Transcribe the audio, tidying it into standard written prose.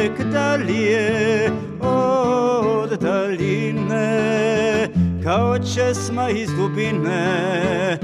uvijek dalje od daljine, kao česma iz dubine,